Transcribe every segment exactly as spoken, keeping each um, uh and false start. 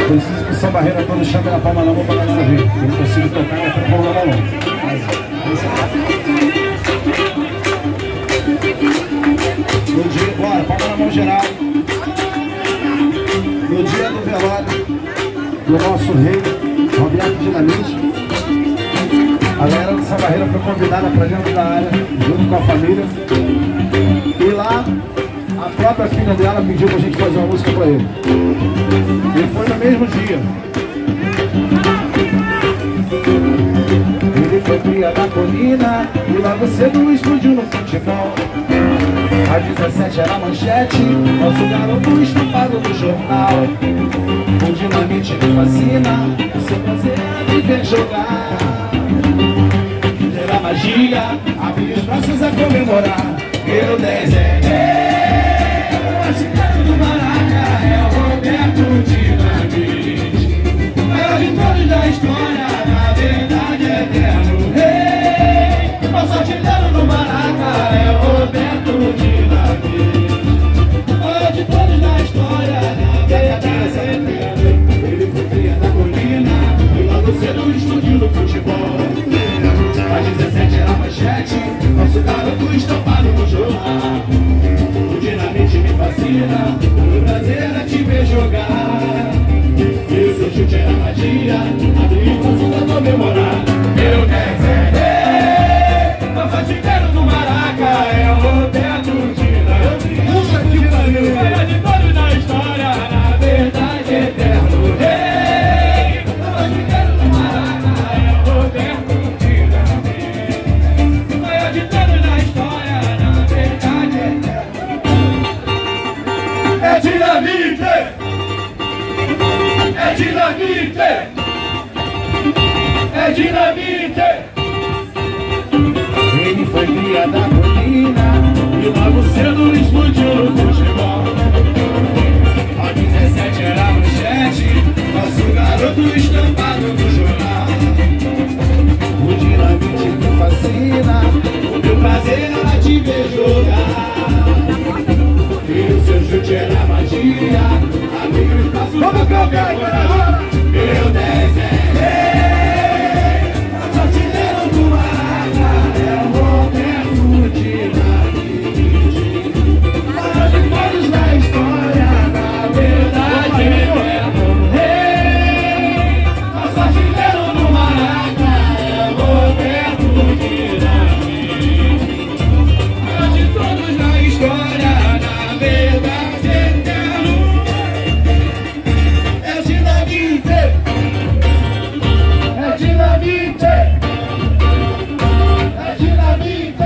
Preciso que o Samba Barreira todo chame na palma na mão pra galera ver. Eu não consigo tocar e até pôr na mão. No dia, bora, palma na mão geral. No dia do velório do nosso rei, Roberto Dinamite, a galera do Samba Barreira foi convidada para dentro da área, junto com a família. E lá, a própria filha dela pediu pra gente fazer uma música pra ele. E foi no mesmo dia. Ele foi cria da colina e logo cedo explodiu no futebol. Às dezessete era manchete, nosso garoto estampado no jornal. O Dinamite me fascina, o seu prazer é me ver jogar. Era magia, abrir os braços a comemorar. Meu dez é o artilheiro do Maraca, é o Roberto Dinamite, o maior de todos da história, na verdade é eterno rei. Nosso artilheiro do Maraca é o Roberto Dinamite, o maior de todos da história, na verdade é eterno. Ele foi cria da colina e logo cedo explodiu no futebol. Às dezessete era manchete, nosso garoto estampado no jornal. O Dinamite me fascina, o prazer é te ver jogar. E o seu chute era magia, abriu espaço pra comemorar. Meu dez é rei, nosso artilheiro do Maraca é o Roberto Dinamite, o maior de todos na história, na verdade eterno rei. Nosso artilheiro do Maraca é o Roberto Dinamite, o maior de todos na história, na verdade eterno. É Dinamite! É Dinamite! É Dinamite! Ele foi cria da colina e logo cedo explodiu no futebol. Aos dezessete era manchete, nosso garoto estampado no jornal. O Dinamite me fascina, o meu prazer era te ver jogar. E o seu chute era magia, abriu espaço pra comemorar. Meu dez é rei, nosso artilheiro do Maraca é o Roberto Dinamite, o maior de todos da história, na verdade eterno rei. Nosso artilheiro do Maraca é o Roberto Dinamite, o maior de todos da história, na verdade eterno. É Dinamite! É Dinamite! É Dinamite!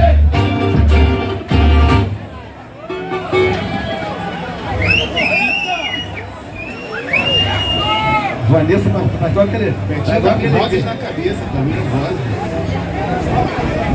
Vanessa, mas igual aquele... Igual aquele... Rosas na cabeça também, rosas.